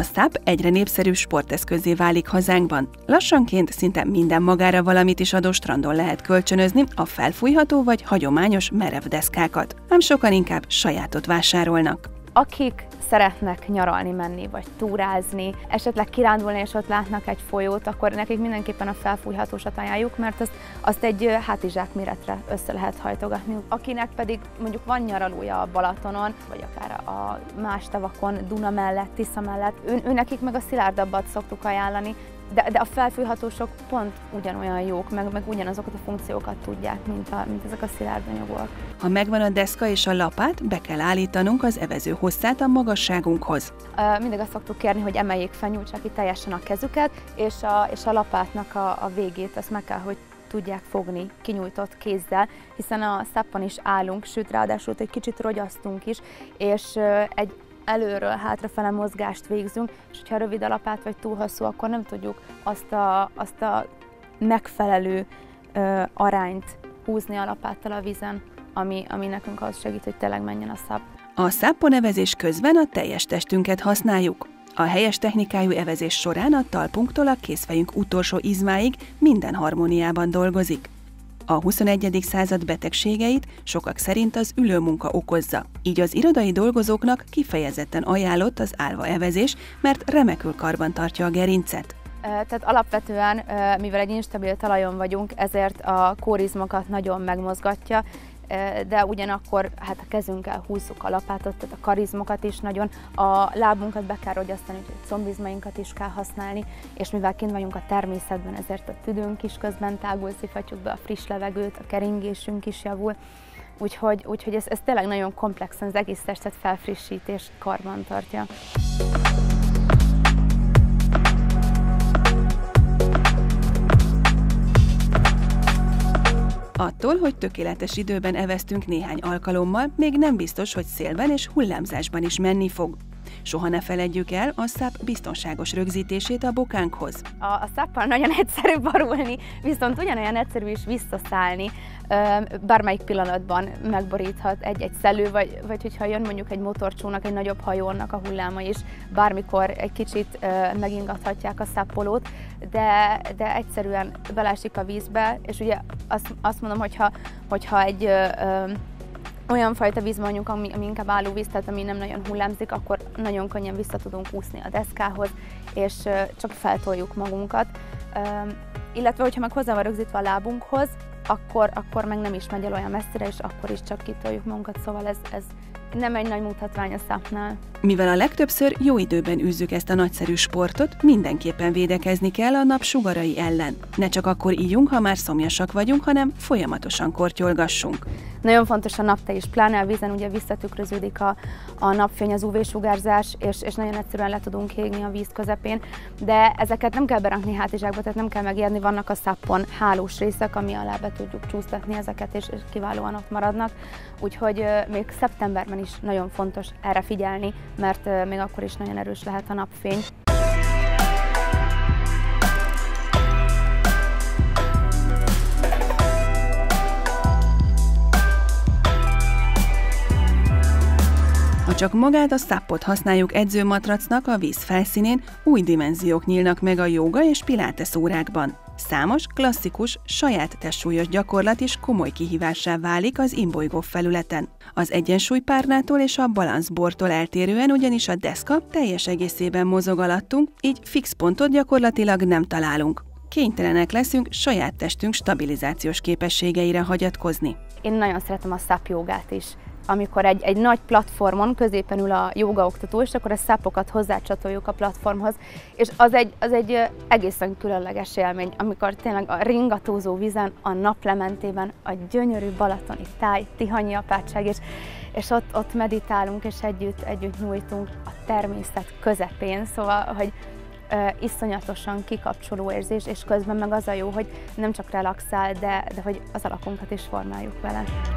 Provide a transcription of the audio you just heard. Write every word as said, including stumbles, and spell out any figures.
száp egyre népszerűbb sporteszközzé válik hazánkban. Lassanként szinte minden magára valamit is adó strandon lehet kölcsönözni a felfújható vagy hagyományos merev deszkákat, ám sokan inkább sajátot vásárolnak. Akik szeretnek nyaralni menni, vagy túrázni, esetleg kirándulni, és ott látnak egy folyót, akkor nekik mindenképpen a felfújhatósat ajánljuk, mert azt, azt egy hátizsák méretre össze lehet hajtogatni. Akinek pedig mondjuk van nyaralója a Balatonon, vagy akár a más tavakon, Duna mellett, Tisza mellett, ő, ő nekik meg a szilárdabbat szoktuk ajánlani, de, de a felfújhatósok pont ugyanolyan jók, meg, meg ugyanazokat a funkciókat tudják, mint, a, mint ezek a szilárd anyagok. Ha megvan a deszka és a lapát, be kell állítanunk az evező hosszát a magasságunkhoz. Uh, mindig azt szoktuk kérni, hogy emeljék fel, nyújtsák ki teljesen a kezüket, és a, és a lapátnak a, a végét, ezt meg kell, hogy tudják fogni kinyújtott kézzel, hiszen a száppon is állunk, sőt ráadásul egy kicsit rogyasztunk is, és uh, egy előről hátrafele mozgást végzünk, és ha rövid a lapát vagy túl hosszú, akkor nem tudjuk azt a, azt a megfelelő ö, arányt húzni a lapáttal a vízen, ami, ami nekünk az segít, hogy tényleg menjen a szápp. A száppon evezés közben a teljes testünket használjuk. A helyes technikájú evezés során a talpunktól a kézfejünk utolsó izmáig minden harmóniában dolgozik. A huszonegyedik század betegségeit sokak szerint az ülőmunka okozza, így az irodai dolgozóknak kifejezetten ajánlott az állva evezés, mert remekül karban tartja a gerincet. Tehát alapvetően, mivel egy instabil talajon vagyunk, ezért a kórizmokat nagyon megmozgatja, de ugyanakkor hát a kezünkkel húzzuk a lapátot, tehát a karizmokat is nagyon, a lábunkat be kell rogyasztani, úgyhogy combizmainkat is kell használni, és mivel kint vagyunk a természetben, ezért a tüdőnk is közben tágul, szifatjuk be a friss levegőt, a keringésünk is javul, úgyhogy, úgyhogy ez, ez tényleg nagyon komplexen az egész testet felfrissít és karban tartja. Attól, hogy tökéletes időben eveztünk néhány alkalommal, még nem biztos, hogy szélben és hullámzásban is menni fog. Soha ne feledjük el a szápp biztonságos rögzítését a bokánkhoz. A, a száppal nagyon egyszerű barulni, viszont ugyanolyan egyszerű is visszaszállni. Bármelyik pillanatban megboríthat egy-egy szelő, vagy, vagy hogyha jön mondjuk egy motorcsónak, egy nagyobb hajónak a hulláma is, bármikor egy kicsit megingathatják a száppolót, de, de egyszerűen belesik a vízbe, és ugye azt, azt mondom, hogyha, hogyha egy ö, ö, olyan fajta víz mondjuk, ami, ami inkább állóvíz, tehát ami nem nagyon hullámzik, akkor nagyon könnyen vissza tudunk úszni a deszkához, és ö, csak feltoljuk magunkat. Ö, illetve, hogyha meg hozzá van rögzítve a lábunkhoz, akkor, akkor meg nem is megy el olyan messzire, és akkor is csak kitoljuk magunkat, szóval ez, ez nem egy nagy mutatvány a száppnál. Mivel a legtöbbször jó időben űzzük ezt a nagyszerű sportot, mindenképpen védekezni kell a nap sugarai ellen. Ne csak akkor ígyunk, ha már szomjasak vagyunk, hanem folyamatosan kortyolgassunk. Nagyon fontos a naptej is, pláne a vízen ugye visszatükröződik a, a napfény, az ú vé-sugárzás, és, és nagyon egyszerűen le tudunk égni a víz közepén, de ezeket nem kell berakni hátizsákba, tehát nem kell megijedni, vannak a száppon hálós részek, ami alá be tudjuk csúsztatni ezeket, és, és kiválóan ott maradnak. Úgyhogy euh, még szeptemberben is nagyon fontos erre figyelni, mert euh, még akkor is nagyon erős lehet a napfény. Ha csak magát a száppot használjuk edzőmatracnak a víz felszínén, új dimenziók nyílnak meg a jóga és pilates órákban. Számos, klasszikus, saját testsúlyos gyakorlat is komoly kihívássá válik az imbolygó felületen. Az egyensúlypárnától és a balanszbortól eltérően ugyanis a deszka teljes egészében mozog alattunk, így fix pontot gyakorlatilag nem találunk. Kénytelenek leszünk saját testünk stabilizációs képességeire hagyatkozni. Én nagyon szeretem a szápp jogát is. Amikor egy, egy nagy platformon középen ül a jogaoktató, és akkor a szappokat hozzácsatoljuk a platformhoz, és az egy, az egy egészen különleges élmény, amikor tényleg a ringatózó vízen, a naplementében, a gyönyörű balatoni táj, tihanyi apátság, és, és ott, ott meditálunk, és együtt, együtt nyújtunk a természet közepén, szóval, hogy ö, iszonyatosan kikapcsoló érzés, és közben meg az a jó, hogy nem csak relaxál, de, de hogy az alakunkat is formáljuk vele.